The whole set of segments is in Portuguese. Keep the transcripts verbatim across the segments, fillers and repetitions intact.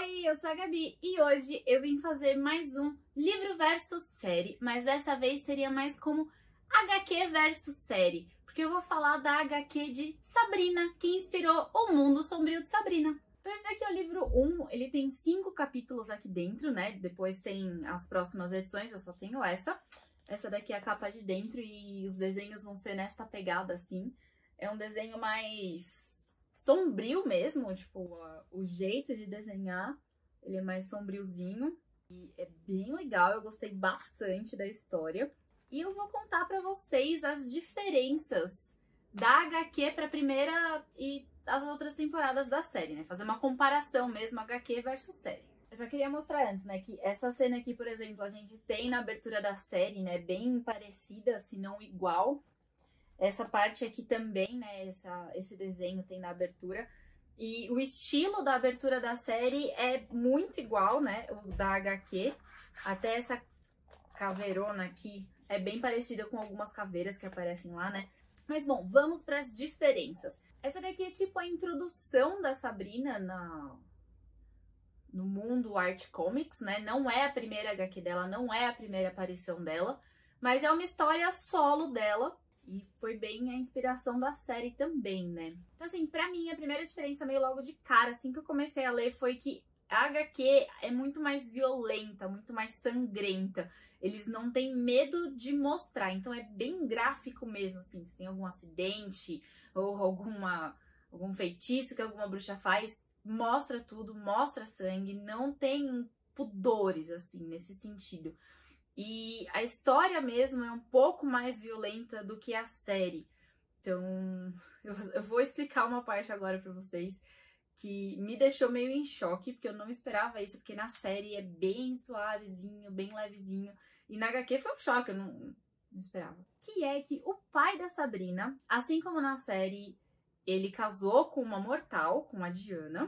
Oi, eu sou a Gabi e hoje eu vim fazer mais um livro versus série, mas dessa vez seria mais como H Q versus série, porque eu vou falar da H Q de Sabrina, que inspirou o mundo sombrio de Sabrina. Então esse daqui é o livro um, ele tem cinco capítulos aqui dentro, né? Depois tem as próximas edições, eu só tenho essa. Essa daqui é a capa de dentro e os desenhos vão ser nesta pegada assim. É um desenho mais sombrio mesmo, tipo, o jeito de desenhar, ele é mais sombriozinho e é bem legal, eu gostei bastante da história. E eu vou contar pra vocês as diferenças da H Q pra primeira e as outras temporadas da série, né? Fazer uma comparação mesmo, H Q versus série. Eu só queria mostrar antes, né, que essa cena aqui, por exemplo, a gente tem na abertura da série, né, bem parecida, se não igual. Essa parte aqui também, né, essa, esse desenho tem na abertura. E o estilo da abertura da série é muito igual, né, o da H Q. Até essa caveirona aqui é bem parecida com algumas caveiras que aparecem lá, né. Mas, bom, vamos para as diferenças. Essa daqui é tipo a introdução da Sabrina na... no mundo Art Comics, né. Não é a primeira H Q dela, não é a primeira aparição dela. Mas é uma história solo dela. E foi bem a inspiração da série também, né? Então, assim, pra mim, a primeira diferença meio logo de cara, assim que eu comecei a ler, foi que a H Q é muito mais violenta, muito mais sangrenta. Eles não têm medo de mostrar, então é bem gráfico mesmo, assim. Se tem algum acidente ou alguma, algum feitiço que alguma bruxa faz, mostra tudo, mostra sangue, não tem pudores, assim, nesse sentido. E a história mesmo é um pouco mais violenta do que a série. Então, eu, eu vou explicar uma parte agora pra vocês que me deixou meio em choque, porque eu não esperava isso, porque na série é bem suavezinho, bem levezinho. E na H Q foi um choque, eu não, não esperava. Que é que o pai da Sabrina, assim como na série, ele casou com uma mortal, com a Diana.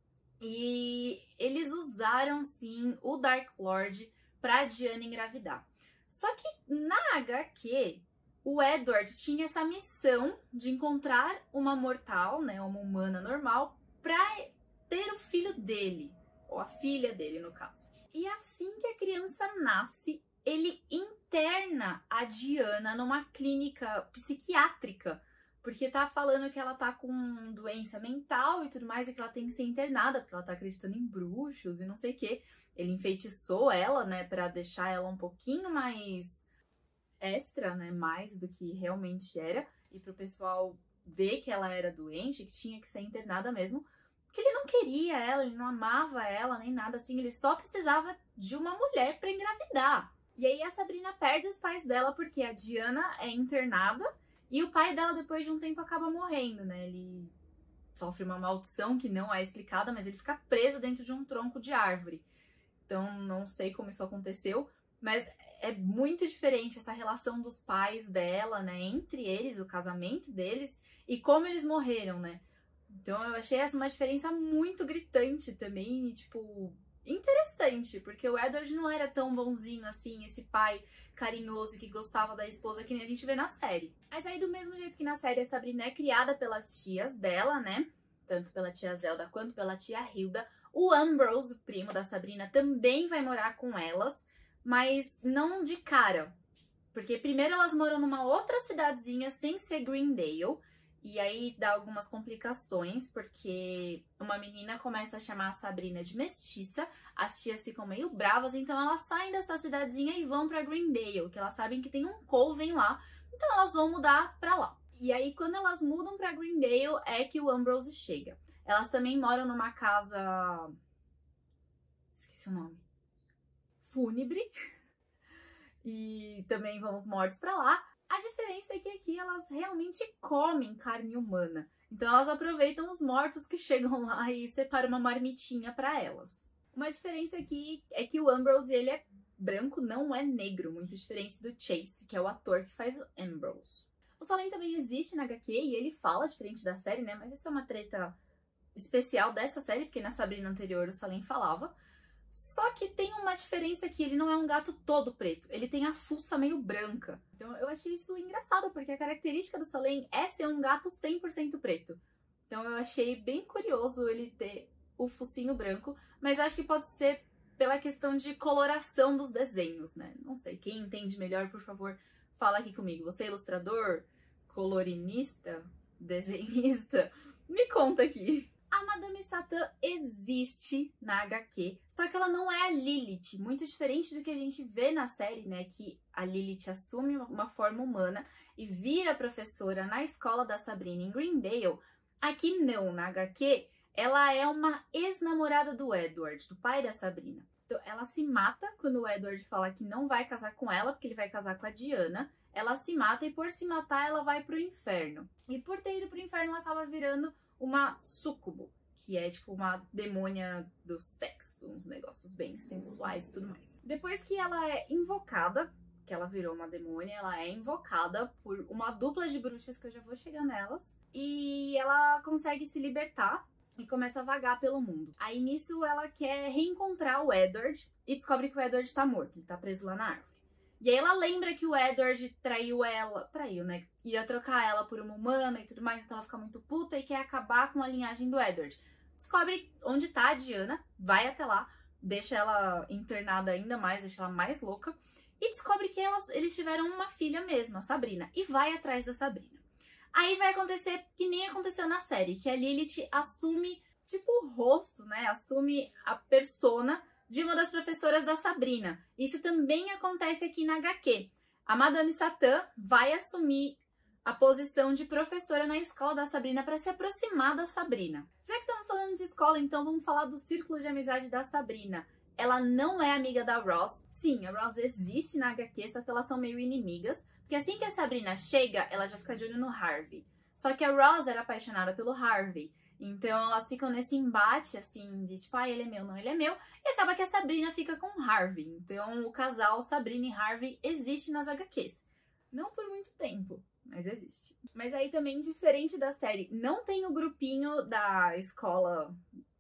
E eles usaram, sim, o Dark Lord pra Diana engravidar. Só que na H Q, o Edward tinha essa missão de encontrar uma mortal, né, uma humana normal, pra ter o filho dele, ou a filha dele, no caso. E assim que a criança nasce, ele interna a Diana numa clínica psiquiátrica, porque tá falando que ela tá com doença mental e tudo mais, e que ela tem que ser internada, porque ela tá acreditando em bruxos e não sei o quê. Ele enfeitiçou ela, né, pra deixar ela um pouquinho mais extra, né, mais do que realmente era, e pro pessoal ver que ela era doente, que tinha que ser internada mesmo, porque ele não queria ela, ele não amava ela, nem nada assim, ele só precisava de uma mulher pra engravidar. E aí a Sabrina perde os pais dela porque a Diana é internada, e o pai dela, depois de um tempo, acaba morrendo, né? Ele sofre uma maldição que não é explicada, mas ele fica preso dentro de um tronco de árvore. Então, não sei como isso aconteceu, mas é muito diferente essa relação dos pais dela, né? Entre eles, o casamento deles, e como eles morreram, né? Então, eu achei essa uma diferença muito gritante também, e, tipo, interessante, porque o Edward não era tão bonzinho assim, esse pai carinhoso que gostava da esposa que nem a gente vê na série. Mas aí, do mesmo jeito que na série, a Sabrina é criada pelas tias dela, né? Tanto pela tia Zelda quanto pela tia Hilda. O Ambrose, o primo da Sabrina, também vai morar com elas, mas não de cara. Porque primeiro elas moram numa outra cidadezinha sem ser Greendale. E aí dá algumas complicações, porque uma menina começa a chamar a Sabrina de mestiça, as tias ficam meio bravas, então elas saem dessa cidadezinha e vão pra Greendale, que elas sabem que tem um coven lá, então elas vão mudar pra lá. E aí quando elas mudam pra Greendale é que o Ambrose chega. Elas também moram numa casa... esqueci o nome. Fúnebre. E também vão os mortos pra lá. A diferença é que aqui elas realmente comem carne humana. Então elas aproveitam os mortos que chegam lá e separam uma marmitinha pra elas. Uma diferença aqui é que o Ambrose, ele é branco, não é negro. Muito diferente do Chase, que é o ator que faz o Ambrose. O Salem também existe na H Q e ele fala diferente da série, né? Mas isso é uma treta especial dessa série, porque na Sabrina anterior o Salem falava. Só que tem uma diferença que ele não é um gato todo preto, ele tem a fuça meio branca. Então eu achei isso engraçado, porque a característica do Salem é ser um gato cem por cento preto. Então eu achei bem curioso ele ter o focinho branco, mas acho que pode ser pela questão de coloração dos desenhos, né? Não sei, quem entende melhor, por favor, fala aqui comigo. Você é ilustrador, colorinista, desenhista? Me conta aqui. A Madame Satã existe na agá quê, só que ela não é a Lilith, muito diferente do que a gente vê na série, né? Que a Lilith assume uma forma humana e vira professora na escola da Sabrina em Greendale. Aqui não, na agá quê, ela é uma ex-namorada do Edward, do pai da Sabrina. Então, ela se mata quando o Edward fala que não vai casar com ela, porque ele vai casar com a Diana. Ela se mata e por se matar ela vai pro inferno. E por ter ido pro inferno ela acaba virando uma súcubo, que é tipo uma demônia do sexo, uns negócios bem sensuais e tudo mais. Depois que ela é invocada, que ela virou uma demônia, ela é invocada por uma dupla de bruxas, que eu já vou chegar nelas, e ela consegue se libertar e começa a vagar pelo mundo. Aí nisso ela quer reencontrar o Edward e descobre que o Edward tá morto, ele tá preso lá na árvore. E aí ela lembra que o Edward traiu ela, traiu, né? Ia trocar ela por uma humana e tudo mais, então ela fica muito puta e quer acabar com a linhagem do Edward. Descobre onde tá a Diana, vai até lá, deixa ela internada ainda mais, deixa ela mais louca, e descobre que elas, eles tiveram uma filha mesmo, a Sabrina, e vai atrás da Sabrina. Aí vai acontecer que nem aconteceu na série, que a Lilith assume, tipo, o rosto, né? Assume a persona de uma das professoras da Sabrina. Isso também acontece aqui na agá quê. A Madame Satã vai assumir a posição de professora na escola da Sabrina para se aproximar da Sabrina. Já que estamos falando de escola, então vamos falar do círculo de amizade da Sabrina. Ela não é amiga da Roz. Sim, a Roz existe na agá quê, só que elas são meio inimigas. Porque assim que a Sabrina chega, ela já fica de olho no Harvey. Só que a Roz era apaixonada pelo Harvey. Então elas ficam nesse embate, assim, de tipo, ah, ele é meu, não, ele é meu. E acaba que a Sabrina fica com o Harvey. Então o casal Sabrina e Harvey existe nas agá quês. Não por muito tempo, mas existe. Mas aí também, diferente da série, não tem o grupinho da escola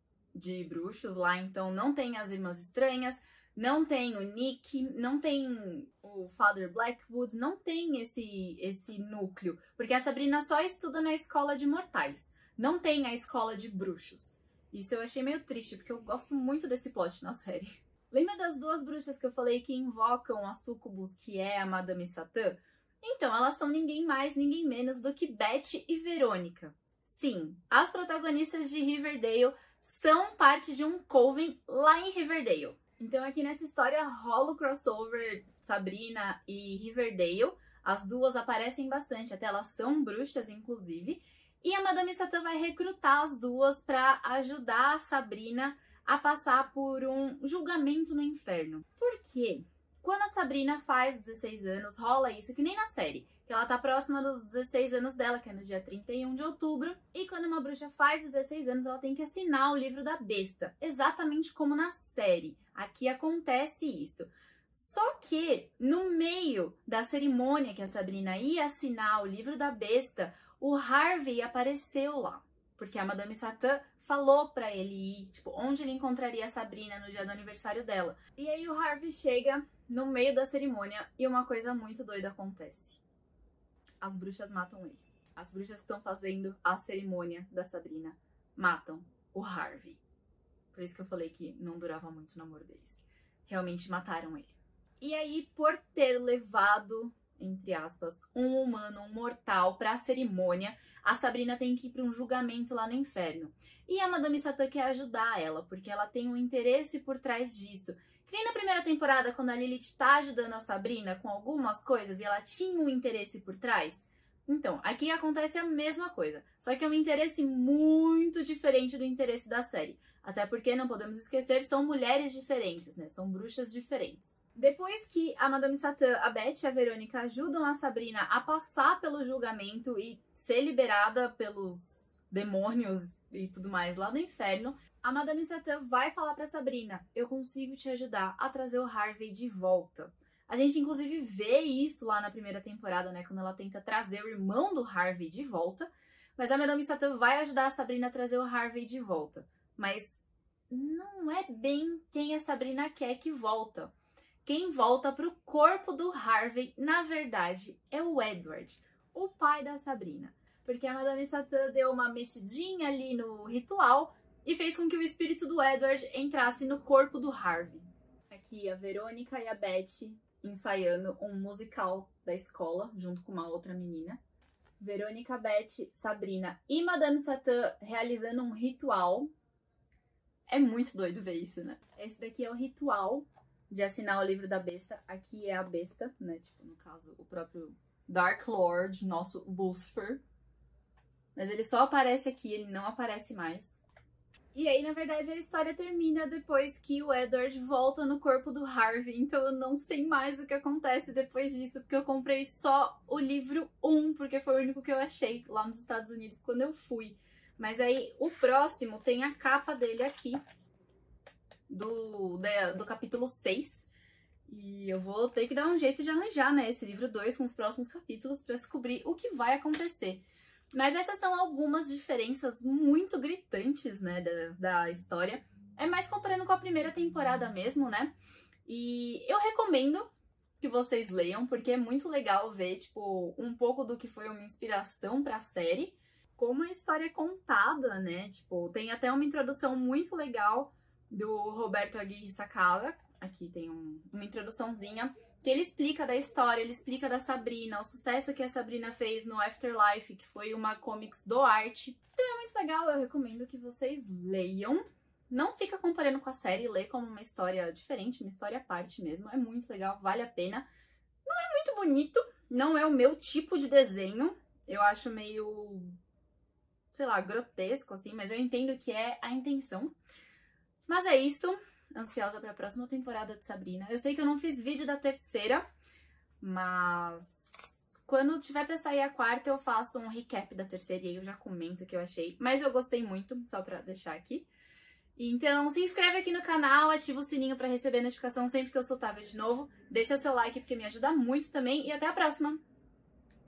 de bruxos lá. Então não tem as Irmãs Estranhas. Não tem o Nick, não tem o Father Blackwood, não tem esse, esse núcleo. Porque a Sabrina só estuda na escola de mortais. Não tem a escola de bruxos. Isso eu achei meio triste, porque eu gosto muito desse plot na série. Lembra das duas bruxas que eu falei que invocam a Sucubus, que é a Madame Satã? Então, elas são ninguém mais, ninguém menos do que Beth e Verônica. Sim, as protagonistas de Riverdale são parte de um coven lá em Riverdale. Então aqui nessa história rola o crossover Sabrina e Riverdale. As duas aparecem bastante, até elas são bruxas, inclusive. E a Madame Satã vai recrutar as duas para ajudar a Sabrina a passar por um julgamento no inferno. Por quê? Quando a Sabrina faz dezesseis anos, rola isso que nem na série. Que ela tá próxima dos dezesseis anos dela, que é no dia trinta e um de outubro. E quando uma bruxa faz dezesseis anos, ela tem que assinar o livro da besta. Exatamente como na série. Aqui acontece isso. Só que, no meio da cerimônia que a Sabrina ia assinar o livro da besta, o Harvey apareceu lá. Porque a Madame Satã falou pra ele ir, tipo, onde ele encontraria a Sabrina no dia do aniversário dela. E aí o Harvey chega no meio da cerimônia e uma coisa muito doida acontece. As bruxas matam ele. As bruxas que estão fazendo a cerimônia da Sabrina matam o Harvey. Por isso que eu falei que não durava muito o namoro deles. Realmente mataram ele. E aí, por ter levado, entre aspas, um humano, um mortal pra cerimônia, a Sabrina tem que ir pra um julgamento lá no inferno. E a Madame Satã quer ajudar ela, porque ela tem um interesse por trás disso. Que nem na primeira temporada, quando a Lilith tá ajudando a Sabrina com algumas coisas e ela tinha um interesse por trás. Então, aqui acontece a mesma coisa, só que é um interesse muito diferente do interesse da série. Até porque, não podemos esquecer, são mulheres diferentes, né? São bruxas diferentes. Depois que a Madame Satã, a Beth e a Verônica ajudam a Sabrina a passar pelo julgamento e ser liberada pelos demônios e tudo mais lá no inferno, a Madame Satã vai falar pra Sabrina: eu consigo te ajudar a trazer o Harvey de volta. A gente, inclusive, vê isso lá na primeira temporada, né? Quando ela tenta trazer o irmão do Harvey de volta. Mas a Madame Satã vai ajudar a Sabrina a trazer o Harvey de volta. Mas não é bem quem a Sabrina quer que volta. Quem volta pro corpo do Harvey, na verdade, é o Edward, o pai da Sabrina. Porque a Madame Satã deu uma mexidinha ali no ritual e fez com que o espírito do Edward entrasse no corpo do Harvey. Aqui a Verônica e a Betty ensaiando um musical da escola, junto com uma outra menina. Verônica, Betty, Sabrina e Madame Satã realizando um ritual. É muito doido ver isso, né? Esse daqui é o ritual de assinar o livro da besta. Aqui é a besta, né? Tipo, no caso, o próprio Dark Lord, nosso Lucifer. Mas ele só aparece aqui, ele não aparece mais. E aí, na verdade, a história termina depois que o Edward volta no corpo do Harvey. Então eu não sei mais o que acontece depois disso, porque eu comprei só o livro um, porque foi o único que eu achei lá nos Estados Unidos quando eu fui. Mas aí, o próximo tem a capa dele aqui, do, do capítulo seis. E eu vou ter que dar um jeito de arranjar, né, esse livro dois com os próximos capítulos pra descobrir o que vai acontecer. Mas essas são algumas diferenças muito gritantes, né, da, da história. É mais comparando com a primeira temporada mesmo, né? E eu recomendo que vocês leiam, porque é muito legal ver, tipo, um pouco do que foi uma inspiração pra série. Como a história é contada, né? Tipo, tem até uma introdução muito legal do Roberto Aguirre Sacala. Aqui tem um, uma introduçãozinha que ele explica da história, ele explica da Sabrina, o sucesso que a Sabrina fez no Afterlife, que foi uma comics do Arte. Então é muito legal, eu recomendo que vocês leiam. Não fica comparando com a série, lê como uma história diferente, uma história à parte mesmo. É muito legal, vale a pena. Não é muito bonito, não é o meu tipo de desenho. Eu acho meio, sei lá, grotesco, assim, mas eu entendo que é a intenção. Mas é isso. Ansiosa para a próxima temporada de Sabrina. Eu sei que eu não fiz vídeo da terceira, mas quando tiver para sair a quarta eu faço um recap da terceira e aí eu já comento o que eu achei. Mas eu gostei muito, só para deixar aqui. Então se inscreve aqui no canal, ativa o sininho para receber a notificação sempre que eu soltar vídeo de novo. Deixa seu like porque me ajuda muito também e até a próxima!